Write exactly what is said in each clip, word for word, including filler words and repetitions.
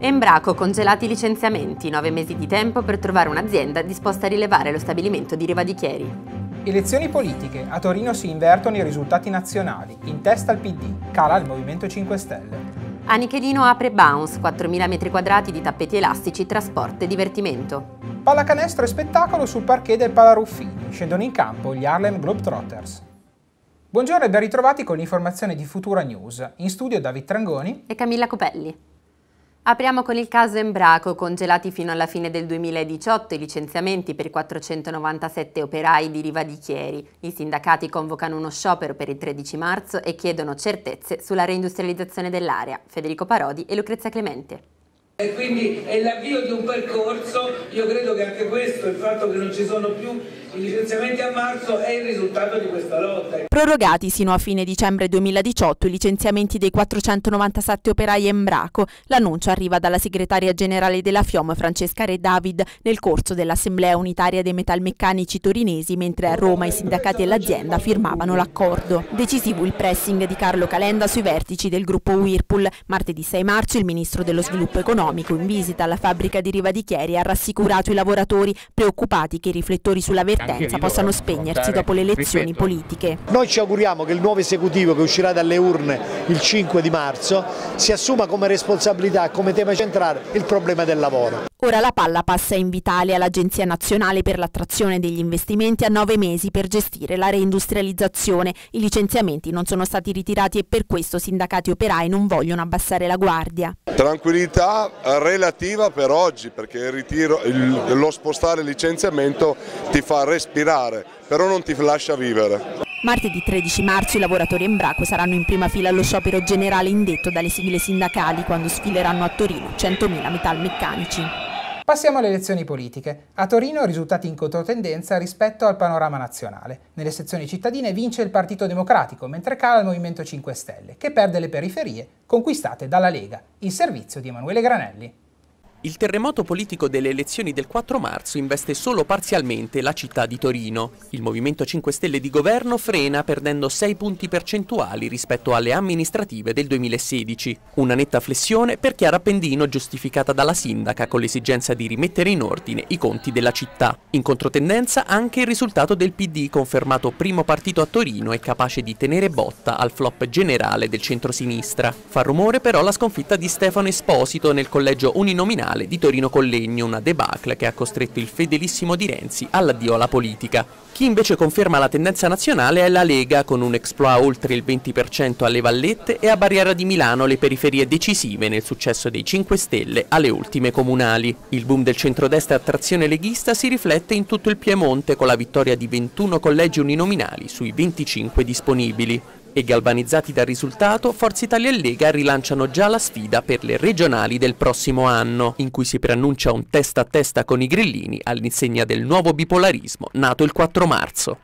Embraco, congelati i licenziamenti, nove mesi di tempo per trovare un'azienda disposta a rilevare lo stabilimento di Riva di Chieri. Elezioni politiche, a Torino si invertono i risultati nazionali, in testa al P D, cala il Movimento cinque Stelle. A Nichelino apre Bounce, quattromila metri quadrati di tappeti elastici, trasporto e divertimento. Pallacanestro e spettacolo sul parquet del Palaruffini, scendono in campo gli Harlem Globetrotters. Buongiorno e ben ritrovati con l'informazione di Futura News, in studio David Trangoni e Camilla Copelli. Apriamo con il caso Embraco, congelati fino alla fine del duemiladiciotto i licenziamenti per i quattrocentonovantasette operai di Riva di Chieri. I sindacati convocano uno sciopero per il tredici marzo e chiedono certezze sulla reindustrializzazione dell'area. Federico Parodi e Lucrezia Clemente. E quindi è l'avvio di un percorso. Io credo che anche questo, il fatto che non ci sono più i licenziamenti a marzo, è il risultato di questa lotta. Prorogati sino a fine dicembre duemiladiciotto i licenziamenti dei quattrocentonovantasette operai Embraco. L'annuncio arriva dalla segretaria generale della FIOM Francesca Re David nel corso dell'Assemblea Unitaria dei Metalmeccanici Torinesi, mentre a Roma i sindacati e l'azienda firmavano l'accordo. Decisivo il pressing di Carlo Calenda sui vertici del gruppo Whirlpool. Martedì sei marzo il ministro dello sviluppo economico in visita alla fabbrica di Riva di Chieri ha rassicurato i lavoratori preoccupati che i riflettori sulla vertenza possano spegnersi dopo le elezioni politiche. Noi ci auguriamo che il nuovo esecutivo che uscirà dalle urne il cinque di marzo si assuma come responsabilità e come tema centrale il problema del lavoro. Ora la palla passa in Vitalia, l'Agenzia Nazionale per l'attrazione degli investimenti ha nove mesi per gestire la reindustrializzazione. I licenziamenti non sono stati ritirati e per questo sindacati e operai non vogliono abbassare la guardia. Tranquillità relativa per oggi, perché il ritiro, il, lo spostare il licenziamento ti fa respirare, però non ti lascia vivere. Martedì tredici marzo i lavoratori Embraco saranno in prima fila allo sciopero generale indetto dalle sigle sindacali quando sfileranno a Torino centomila metalmeccanici. Passiamo alle elezioni politiche. A Torino risultati in controtendenza rispetto al panorama nazionale. Nelle sezioni cittadine vince il Partito Democratico, mentre cala il Movimento cinque Stelle, che perde le periferie conquistate dalla Lega. Il servizio di Emanuele Granelli. Il terremoto politico delle elezioni del quattro marzo investe solo parzialmente la città di Torino. Il Movimento cinque Stelle di governo frena perdendo sei punti percentuali rispetto alle amministrative del duemilasedici. Una netta flessione per Chiara Appendino giustificata dalla sindaca con l'esigenza di rimettere in ordine i conti della città. In controtendenza anche il risultato del P D, confermato primo partito a Torino e capace di tenere botta al flop generale del centrosinistra. Fa rumore però la sconfitta di Stefano Esposito nel collegio uninominale di Torino Collegno, una debacle che ha costretto il fedelissimo di Renzi all'addio alla politica. Chi invece conferma la tendenza nazionale è la Lega, con un exploit oltre il venti per cento alle Vallette e a Barriera di Milano le periferie decisive nel successo dei cinque Stelle alle ultime comunali. Il boom del centrodestra a trazione leghista si riflette in tutto il Piemonte con la vittoria di ventuno collegi uninominali sui venticinque disponibili. E galvanizzati dal risultato, Forza Italia e Lega rilanciano già la sfida per le regionali del prossimo anno, in cui si preannuncia un testa a testa con i grillini all'insegna del nuovo bipolarismo nato il quattro marzo.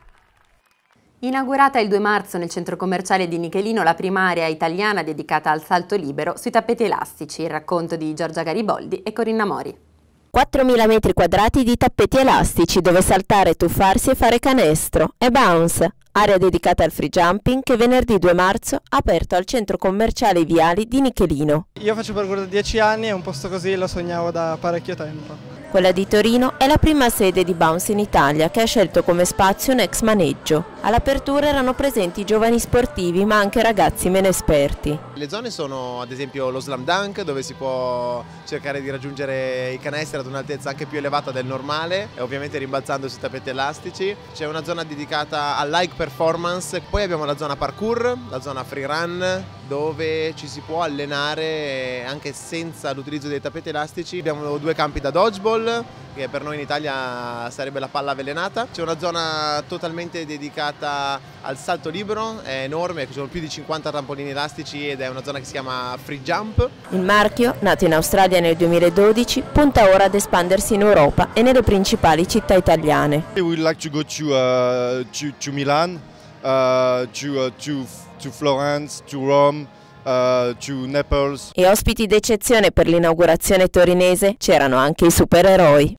Inaugurata il due marzo nel centro commerciale di Nichelino la prima area italiana dedicata al salto libero sui tappeti elastici, il racconto di Giorgia Gariboldi e Corinna Mori. quattromila metri quadrati di tappeti elastici dove saltare, tuffarsi e fare canestro e bounce. Area dedicata al free jumping che venerdì due marzo ha aperto al centro commerciale Viali di Nichelino. Io faccio percorso da dieci anni e un posto così lo sognavo da parecchio tempo. Quella di Torino è la prima sede di Bounce in Italia che ha scelto come spazio un ex maneggio. All'apertura erano presenti giovani sportivi ma anche ragazzi meno esperti. Le zone sono ad esempio lo slam dunk, dove si può cercare di raggiungere i canestri ad un'altezza anche più elevata del normale e ovviamente rimbalzando sui tappeti elastici. C'è una zona dedicata all'hike performance, poi abbiamo la zona parkour, la zona free run, dove ci si può allenare anche senza l'utilizzo dei tappeti elastici. Abbiamo due campi da dodgeball, che per noi in Italia sarebbe la palla avvelenata. C'è una zona totalmente dedicata al salto libero, è enorme, ci sono più di cinquanta trampolini elastici ed è una zona che si chiama free jump. Il marchio, nato in Australia nel duemiladodici, punta ora ad espandersi in Europa e nelle principali città italiane. We would like to go to, uh, to, to Milan, uh, to, uh, to, to Florence, to Rome. Uh, to Naples. E ospiti d'eccezione per l'inaugurazione torinese c'erano anche i supereroi.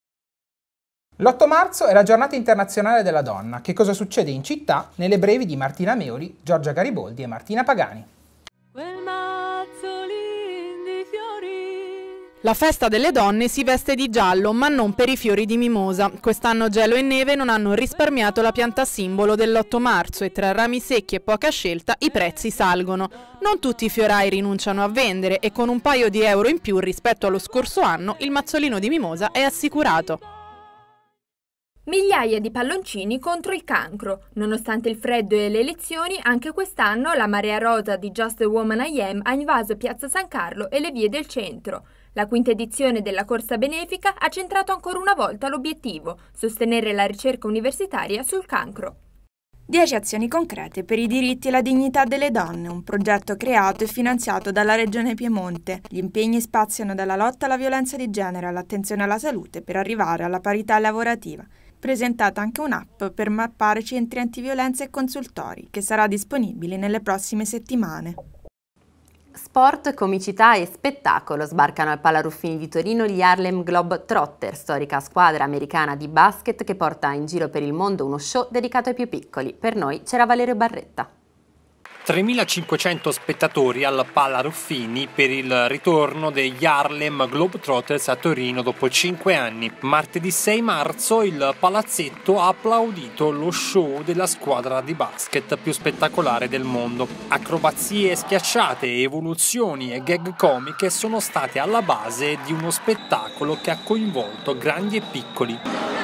l'otto marzo è la giornata internazionale della donna. Che cosa succede in città? Nelle brevi di Martina Meoli, Giorgia Gariboldi e Martina Pagani. La festa delle donne si veste di giallo, ma non per i fiori di mimosa. Quest'anno gelo e neve non hanno risparmiato la pianta simbolo dell'otto marzo e tra rami secchi e poca scelta i prezzi salgono. Non tutti i fiorai rinunciano a vendere e con un paio di euro in più rispetto allo scorso anno il mazzolino di mimosa è assicurato. Migliaia di palloncini contro il cancro. Nonostante il freddo e le elezioni, anche quest'anno la marea rosa di Just the Woman I Am ha invaso Piazza San Carlo e le vie del centro. La quinta edizione della corsa benefica ha centrato ancora una volta l'obiettivo: sostenere la ricerca universitaria sul cancro. Dieci azioni concrete per i diritti e la dignità delle donne, un progetto creato e finanziato dalla Regione Piemonte. Gli impegni spaziano dalla lotta alla violenza di genere all'attenzione alla salute per arrivare alla parità lavorativa. Presentata anche un'app per mappare centri antiviolenza e consultori, che sarà disponibile nelle prossime settimane. Sport, comicità e spettacolo. Sbarcano al Pala Ruffini di Torino gli Harlem Globetrotter, storica squadra americana di basket che porta in giro per il mondo uno show dedicato ai più piccoli. Per noi c'era Valerio Barretta. tremilacinquecento spettatori al Pala Ruffini per il ritorno degli Harlem Globetrotters a Torino dopo cinque anni. Martedì sei marzo il palazzetto ha applaudito lo show della squadra di basket più spettacolare del mondo. Acrobazie schiacciate, evoluzioni e gag comiche sono state alla base di uno spettacolo che ha coinvolto grandi e piccoli.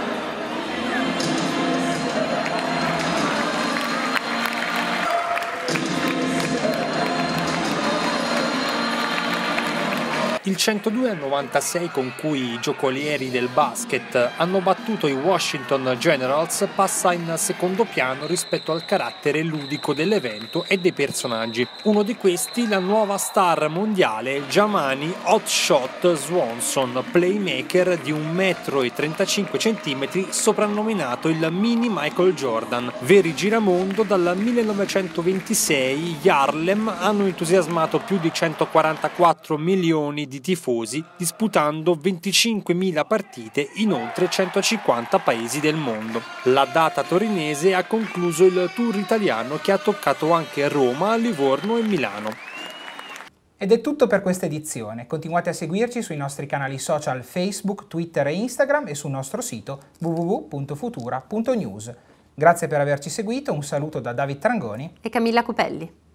Il centodue a novantasei con cui i giocolieri del basket hanno battuto i Washington Generals passa in secondo piano rispetto al carattere ludico dell'evento e dei personaggi. Uno di questi, la nuova star mondiale Jamani Hotshot Swanson, playmaker di un metro e trentacinque centimetri, soprannominato il mini Michael Jordan. Veri giramondo, dal millenovecentoventisei gli Harlem hanno entusiasmato più di centoquarantaquattro milioni di tifosi, disputando venticinquemila partite in oltre centocinquanta paesi del mondo. La data torinese ha concluso il tour italiano che ha toccato anche Roma, Livorno e Milano. Ed è tutto per questa edizione. Continuate a seguirci sui nostri canali social Facebook, Twitter e Instagram e sul nostro sito w w w punto futura punto news. Grazie per averci seguito, un saluto da David Trangoni e Camilla Cupelli.